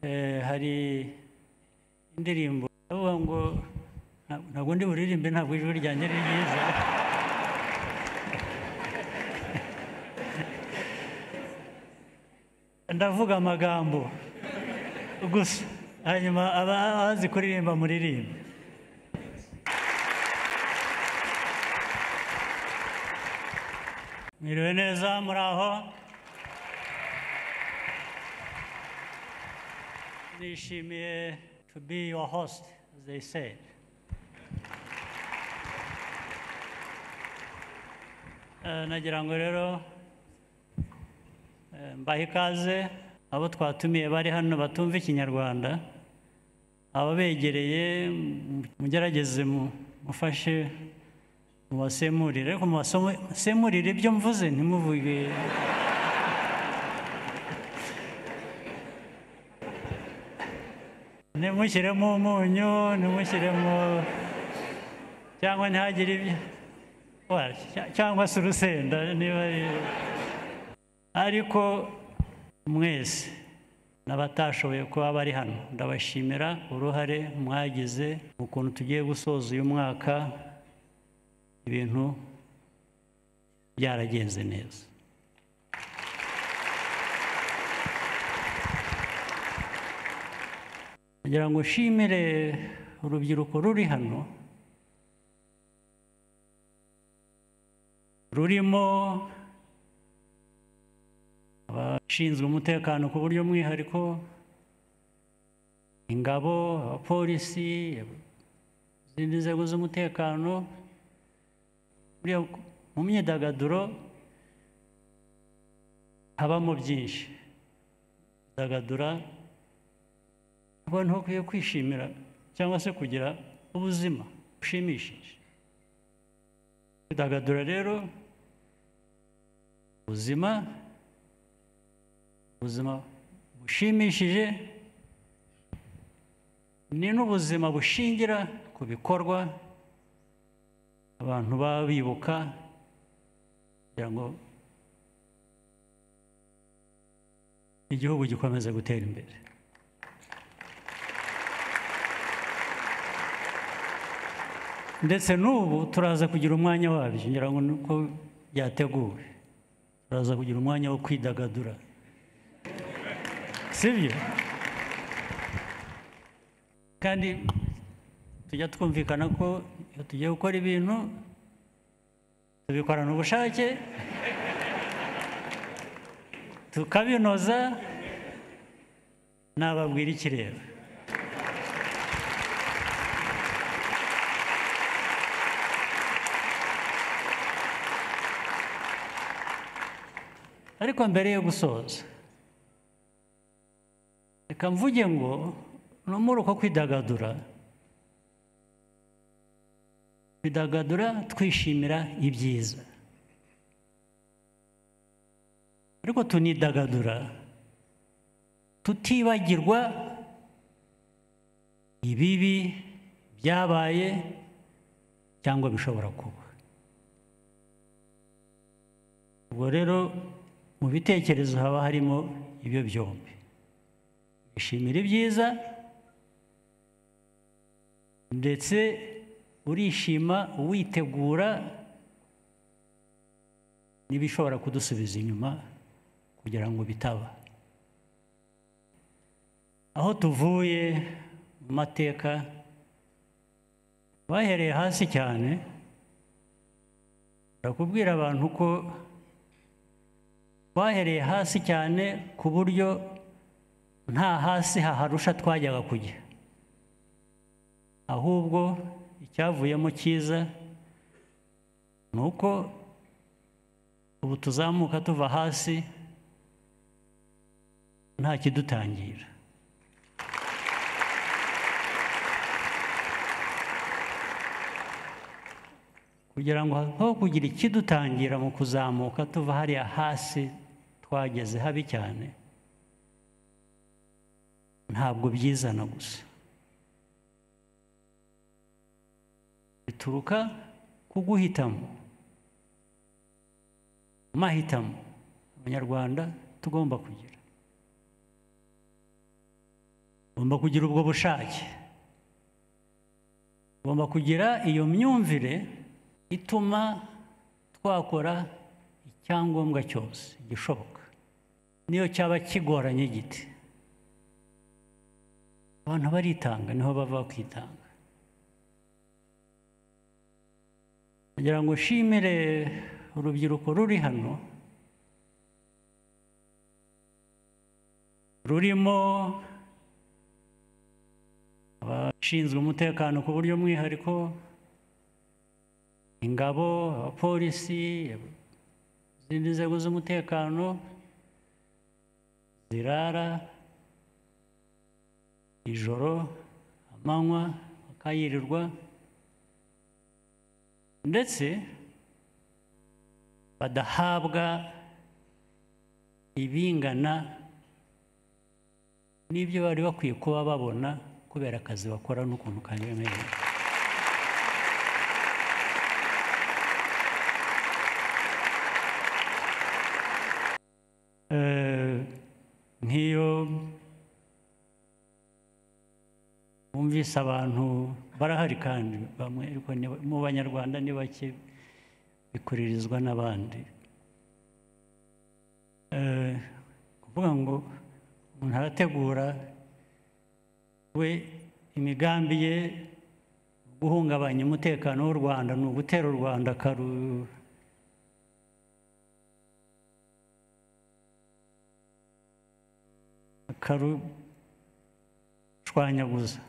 hari indirimbo avuga ngo ntabwo ndi buririmbe ntabwo ijwi ryanjye ari ryiza ndavuga amagambo gusa hanyuma abazi kuririmba muririmbe. Mwiriwe neza muri aho? Nishimiye to be your host, as they say. Nagira ngo rero mbahe ikaze abo twatumiye bari hano batumva Ikinyarwanda, ababegereye mugerageze mufashe mubasemurire, ariko mubasemurire ibyo mvuze ntimuvuge ntimushyiremo umunyu, ntimushyiremo cyangwa ntihagire ibyo cyangwa se urusenda niba ariko mwese n'abatashoboye kuba bari hano ndabashimira uruhare mwagize mu kuntu tugiye gusoza uyu mwaka ibintu byaragenze neza. Ngira ngo nshimire urubyiruko ruri hano rurimo abashinzwe umutekano ku buryo mwihariko, ingabo, abapolisi, izindi nzego z'umutekano. Mu myidagaduro habamo byinshi. Kwidagadura abantu bakwiye kwishimira cyangwa se kugira ubuzima bushimishije. Kwidagadura rero ubuzima bushimishije ni n'ubuzima bushingira ku bikorwa abantu baba bibuka kugira ngo igihugu gikomeze gutera imbere. Ndetse n'ubu turaza kugira umwanya wabyo, ngira ngo nuko byateguwe, turaza kugira umwanya wo kwidagadura, sibyo? Kandi tujya twumvikana ko iyo tugiye gukora ibintu tubikorana ubushake tukabinoza. Nababwira iki rero? Ariko mbere yo gusoza reka mvuge ngo no muri uko kwidagadura twishimira ibyiza, ariko tunidagadura tutibagirwa ibibi byabaye cyangwa bishobora kuba. Ubwo rero mu bitekerezo haba harimo ibyo byombi, wishimira ibyiza ndetse urishima witegura n'ibishobora kudusubiza inyuma kugira ngo bitaba. Aho tuvuye mu mateka bahereye hasi cyane, ndakubwira abantu ko bahereye hasi cyane ku buryo nta hasi haharusha twajyaga kujya, ahubwo icyavuyemo cyiza ni uko ubu tuzamuka tuva hasi nta kidutangira. Kugira ngo aho kugira ikidutangira mu kuzamuka tuva hariya hasi twageze habi cyane, ntabwo byizana gusa, bituruka ku guhitamo, mahitamo Abanyarwanda tugomba kugira. ugomba kugira ubwo bushake, ugomba kugira iyo myumvire ituma twakora icyangombwa cyose gishoboka, niyo cyaba kigoranye giti. Abantu baritanga, niho bava kwitanga. kugira ngo nshimire urubyiruko ruri hano, rurimo abashinzwe umutekano ku buryo mwihariko, ingabo, abapolisi, izindi nzego z'umutekano zirara ijoro amanywa bakayirirwa, ndetse badahabwa ibingana n'ibyo bari bakwiye kuba babona kubera akazi bakora n'ukuntu kanyemereye. Nk'iyo bumvise abantu barahari kandi bamwe, ariko mu Banyarwanda ni bake bikuririzwa n'abandi, kuvuga ngo umuntu arategura we imigambi ye guhungabanya umutekano w'u Rwanda, ni ugutera u Rwanda akarushwanyaguza.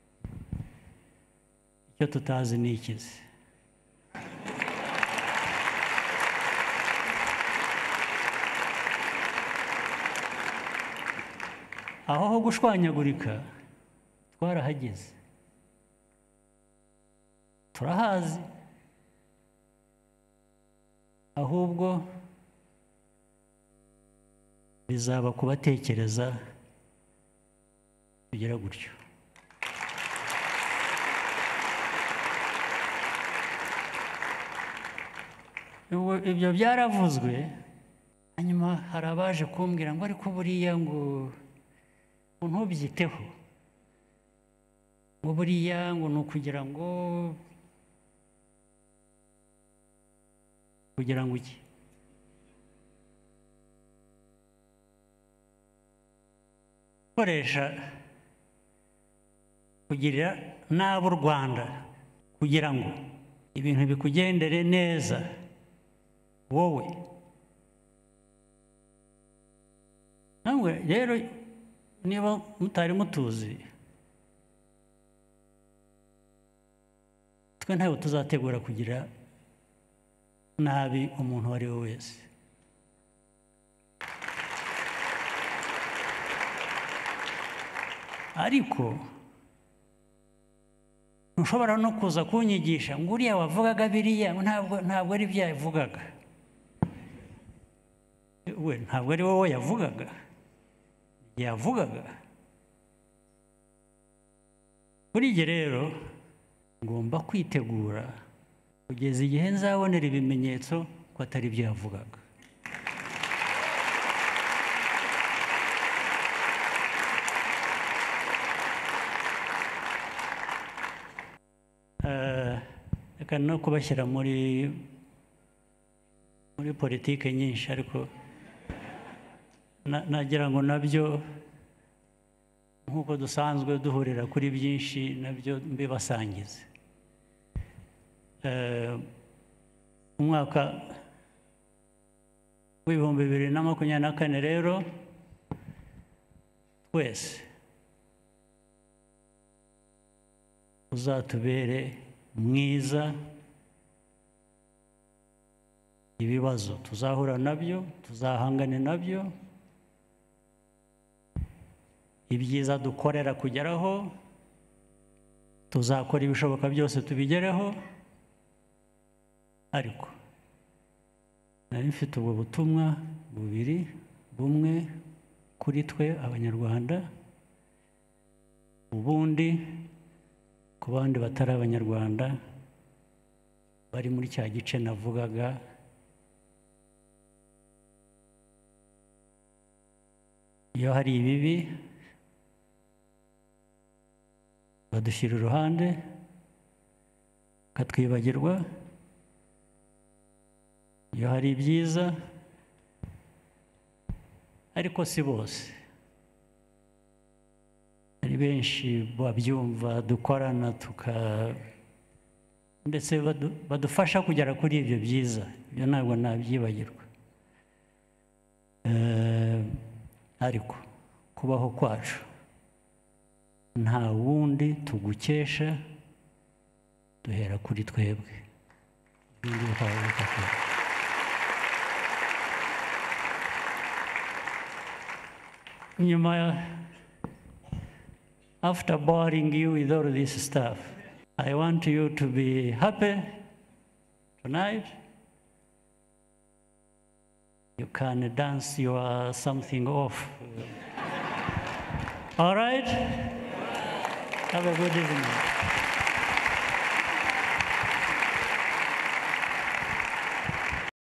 Icyo tutazi ni ikizi. Aho ho gushwanyagurika twarahageze, turahazi, ahubwo bizaba kubatekereza kugira gutyo. Ibyo byaravuzwe, hanyuma hari abaje kumbwira ngo ariko buriya ngo ntubyiteho, ngo buriya ngo ni ukugira ngo iki? Gukoresha kugirira nabi u Rwanda kugira ngo ibintu bikugendere neza wowe. Namwe rero niba mutari mutuzi, twe ntabwo tuzategura kugira nabi umuntu uwo ari we wese. Ariko ntushobora no kuza kunyigisha ngo uriya wavugaga biriya ntabwo ari byo yavugaga. We ntabwo ari wowe yavugaga, yavugaga. Kuri njye rero ngomba kwitegura kugeza igihe nzabonera ibimenyetso ko atari byo yavugaga. Reka no kubashyira muri politike nyinshi, ariko nagira ngo nabyo nk'uko dusanzwe duhurira kuri byinshi nabyo mbibasangize. Umwaka w'ibihumbi 2024 rero twese uzatubere mwiza. Ibibazo tuzahura nabyo, tuzahangane nabyo, ibyiza dukorera kugeraho, tuzakora ibishoboka byose tubigereho. Ariko nari mfite ubwo butumwa bubiri, bumwe kuri twe Abanyarwanda, ubundi ku bandi batari Abanyarwanda bari muri cya gice navugaga. Iyo hari ibibi badushyira iruhande bakatwibagirwa iyo hari ibyiza ariko si bose hari benshi babyumva dukorana ndetse badufasha kugera kuri ibyo byiza ibyo ntabwo nabyibagirwa ariko kubaho kwacu nta wundi tugukesha duhera kuri twebwe nyuma after boring you with all this stuff, I want you to be happy tonight. You can dance your something off. All right? Have a good evening.